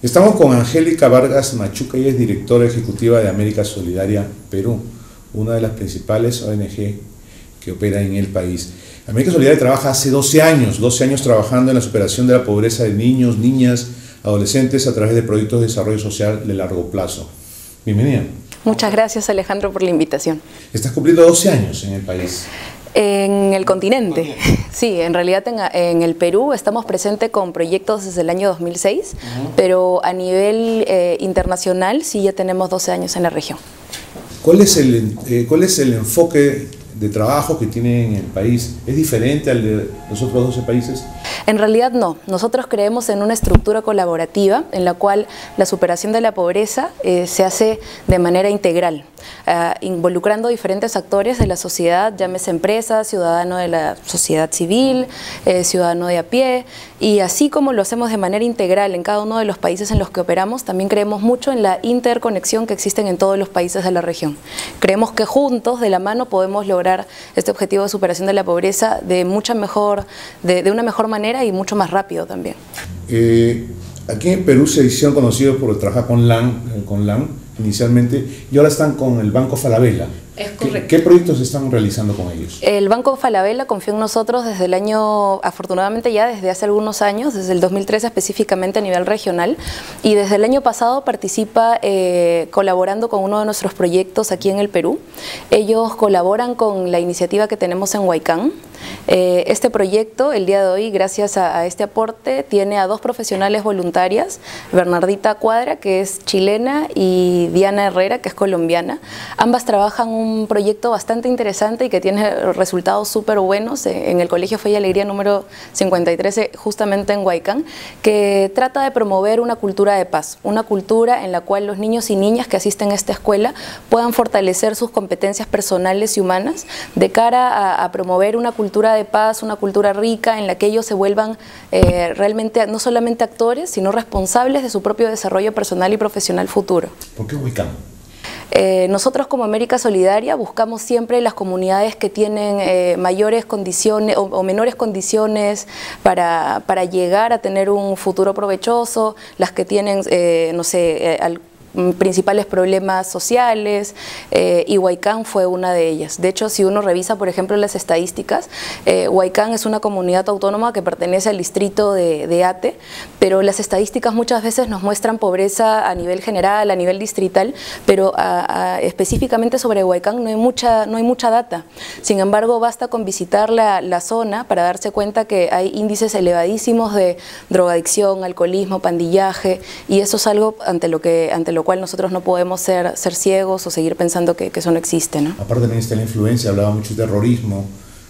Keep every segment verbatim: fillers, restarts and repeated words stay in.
Estamos con Angélica Vargas Machuca, ella es directora ejecutiva de América Solidaria Perú, una de las principales O N G que opera en el país. América Solidaria trabaja hace doce años, doce años trabajando en la superación de la pobreza de niños, niñas, adolescentes a través de proyectos de desarrollo social de largo plazo. Bienvenida. Muchas gracias, Alejandro, por la invitación. Estás cumpliendo doce años en el país. En el continente, sí, en realidad en, en el Perú estamos presentes con proyectos desde el año dos mil seis, uh-huh. pero a nivel eh, internacional sí ya tenemos doce años en la región. ¿Cuál es el, eh, cuál es el enfoque de trabajo que tiene en el país? ¿Es diferente al de los otros doce países? En realidad no. Nosotros creemos en una estructura colaborativa en la cual la superación de la pobreza eh, se hace de manera integral, eh, involucrando diferentes actores de la sociedad, llámese empresas, ciudadano de la sociedad civil, eh, ciudadano de a pie, y así como lo hacemos de manera integral en cada uno de los países en los que operamos, también creemos mucho en la interconexión que existen en todos los países de la región. Creemos que juntos, de la mano, podemos lograr este objetivo de superación de la pobreza de mucha mejor, de, de una mejor manera y mucho más rápido también. Eh, aquí en Perú se hicieron conocidos por trabajar con LAN, con LAN inicialmente, y ahora están con el Banco Falabella. Es correcto. ¿Qué, ¿Qué proyectos están realizando con ellos? El Banco Falabella confió en nosotros desde el año, afortunadamente ya desde hace algunos años, desde el dos mil trece específicamente a nivel regional, y desde el año pasado participa eh, colaborando con uno de nuestros proyectos aquí en el Perú. Ellos colaboran con la iniciativa que tenemos en Huaycán. Eh, este proyecto, el día de hoy, gracias a, a este aporte, tiene a dos profesionales voluntarias, Bernardita Cuadra, que es chilena, y Diana Herrera, que es colombiana. Ambas trabajan un proyecto bastante interesante y que tiene resultados súper buenos en el Colegio Fe y Alegría número cincuenta y tres, justamente en Huaycán, que trata de promover una cultura de paz, una cultura en la cual los niños y niñas que asisten a esta escuela puedan fortalecer sus competencias personales y humanas de cara a, a promover una cultura cultura de paz, una cultura rica en la que ellos se vuelvan eh, realmente no solamente actores, sino responsables de su propio desarrollo personal y profesional futuro. ¿Por qué Huaycán? Eh, nosotros como América Solidaria buscamos siempre las comunidades que tienen eh, mayores condiciones o, o menores condiciones para, para llegar a tener un futuro provechoso, las que tienen, eh, no sé, eh, al, principales problemas sociales, eh, y Huaycán fue una de ellas. De hecho, si uno revisa, por ejemplo, las estadísticas, eh, Huaycán es una comunidad autónoma que pertenece al distrito de, de Ate, pero las estadísticas muchas veces nos muestran pobreza a nivel general, a nivel distrital, pero a, a, específicamente sobre Huaycán no hay mucha, no hay mucha data. Sin embargo, basta con visitar la, la zona para darse cuenta que hay índices elevadísimos de drogadicción, alcoholismo, pandillaje, y eso es algo ante lo que, ante lo cual nosotros no podemos ser, ser ciegos o seguir pensando que, que eso no existe, ¿no? Aparte también está la influencia, hablaba mucho de terrorismo,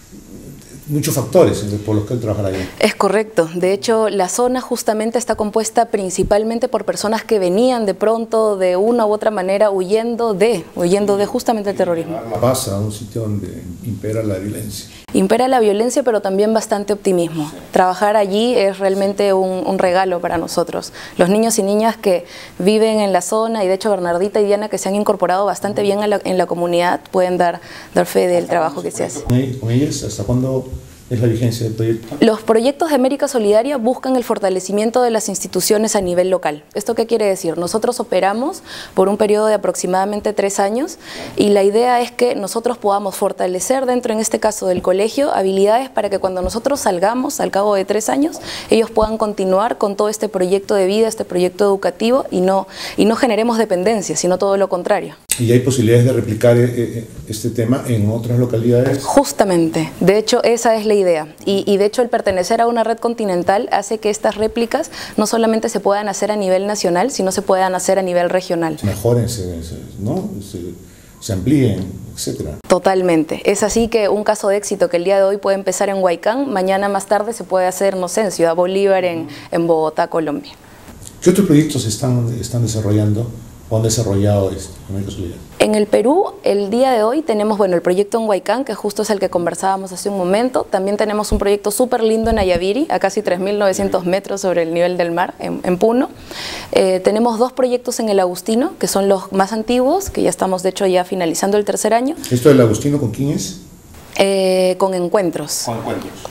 muchos factores por los que él trabaja allí. Es correcto. De hecho, la zona justamente está compuesta principalmente por personas que venían de pronto de una u otra manera huyendo de, huyendo de justamente el terrorismo. Pasa a un sitio donde impera la violencia. Impera la violencia, pero también bastante optimismo. Trabajar allí es realmente un, un regalo para nosotros. Los niños y niñas que viven en la zona, y de hecho Bernardita y Diana, que se han incorporado bastante bien en la, en la comunidad, pueden dar, dar fe del trabajo que se hace. ¿Con ellos hasta cuándo es la vigencia del proyecto? Los proyectos de América Solidaria buscan el fortalecimiento de las instituciones a nivel local. ¿Esto qué quiere decir? Nosotros operamos por un periodo de aproximadamente tres años y la idea es que nosotros podamos fortalecer dentro, en este caso del colegio, habilidades para que cuando nosotros salgamos al cabo de tres años, ellos puedan continuar con todo este proyecto de vida, este proyecto educativo, y no, y no generemos dependencia, sino todo lo contrario. ¿Y hay posibilidades de replicar este tema en otras localidades? Justamente, de hecho esa es la idea, y, y de hecho el pertenecer a una red continental hace que estas réplicas no solamente se puedan hacer a nivel nacional, sino se puedan hacer a nivel regional. Mejoren, ¿no? Se, se amplíen, etcétera. Totalmente. Es así que un caso de éxito que el día de hoy puede empezar en Huaycán, mañana más tarde se puede hacer, no sé, en Ciudad Bolívar, en, en Bogotá, Colombia. ¿Qué otros proyectos están, están desarrollando o han desarrollado este, América Solidaria? En el Perú, el día de hoy tenemos, bueno, el proyecto en Huaycán, que justo es el que conversábamos hace un momento. También tenemos un proyecto súper lindo en Ayaviri, a casi tres mil novecientos metros sobre el nivel del mar, en, en Puno. Eh, tenemos dos proyectos en el Agustino, que son los más antiguos, que ya estamos, de hecho, ya finalizando el tercer año. ¿Esto del Agustino con quién es? Eh, con encuentros. Con encuentros. Sí.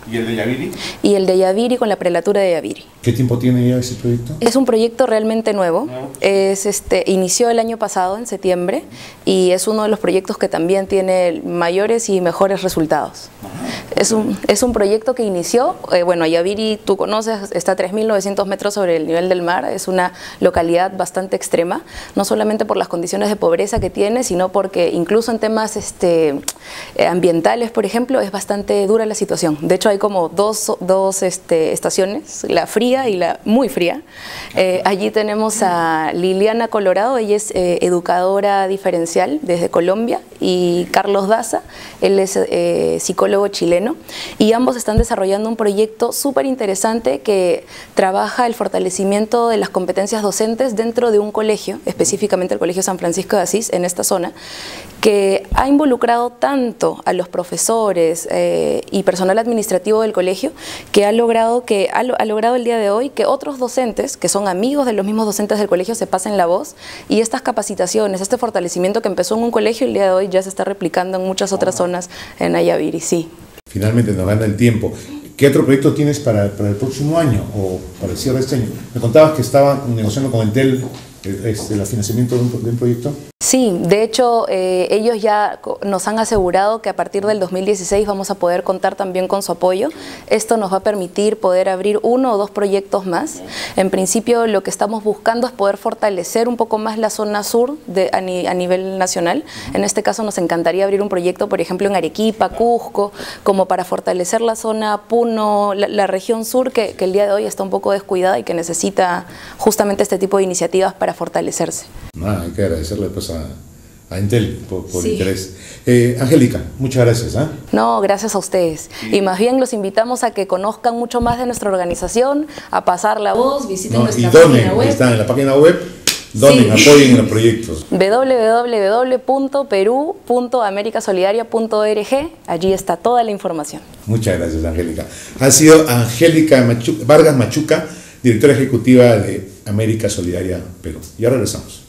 ¿Y el de Yaviri? Y el de Yaviri con la prelatura de Yaviri. ¿Qué tiempo tiene ya ese proyecto? Es un proyecto realmente nuevo. No. Es, este, inició el año pasado, en septiembre, y es uno de los proyectos que también tiene mayores y mejores resultados. Es un, es un proyecto que inició, eh, bueno, Yaviri, tú conoces, está a tres mil novecientos metros sobre el nivel del mar, es una localidad bastante extrema, no solamente por las condiciones de pobreza que tiene, sino porque incluso en temas este, eh, ambientales, por ejemplo, es bastante dura la situación. De hecho, hay como dos, dos este, estaciones, la fría y la muy fría. Eh, allí tenemos a Liliana Colorado, ella es eh, educadora diferencial desde Colombia, y Carlos Daza, él es eh, psicólogo chileno, y ambos están desarrollando un proyecto súper interesante que trabaja el fortalecimiento de las competencias docentes dentro de un colegio, específicamente el Colegio San Francisco de Asís, en esta zona, que ha involucrado tanto a los profesores eh, y personal administrativo del colegio, que ha logrado, que ha, ha logrado el día de hoy que otros docentes, que son amigos de los mismos docentes del colegio, se pasen la voz, y estas capacitaciones, este fortalecimiento que empezó en un colegio, el día de hoy ya se está replicando en muchas otras zonas en Yaviri, sí. Finalmente nos gana el tiempo. ¿Qué otro proyecto tienes para, para el próximo año o para el cierre de este año? Me contabas que estaban negociando con Entel este, el financiamiento de un, de un proyecto. Sí, de hecho eh, ellos ya nos han asegurado que a partir del dos mil dieciséis vamos a poder contar también con su apoyo. Esto nos va a permitir poder abrir uno o dos proyectos más. En principio lo que estamos buscando es poder fortalecer un poco más la zona sur de, a, ni, a nivel nacional. En este caso nos encantaría abrir un proyecto, por ejemplo, en Arequipa, Cusco, como para fortalecer la zona Puno, la, la región sur que, que el día de hoy está un poco descuidada y que necesita justamente este tipo de iniciativas para fortalecerse. Ah, hay que agradecerle pues a, a Entel por, por sí. interés. Eh, Angélica, muchas gracias. ¿eh? No, gracias a ustedes. Sí. Y más bien los invitamos a que conozcan mucho más de nuestra organización, a pasar la voz, visiten no, nuestra y donen, página web. Están en la página web, donen, sí. apoyen los proyectos. w w w punto perú punto america solidaria punto org, allí está toda la información. Muchas gracias, Angélica. Ha sido Angélica Machu- Vargas Machuca, directora ejecutiva de América Solidaria Perú. Ya regresamos.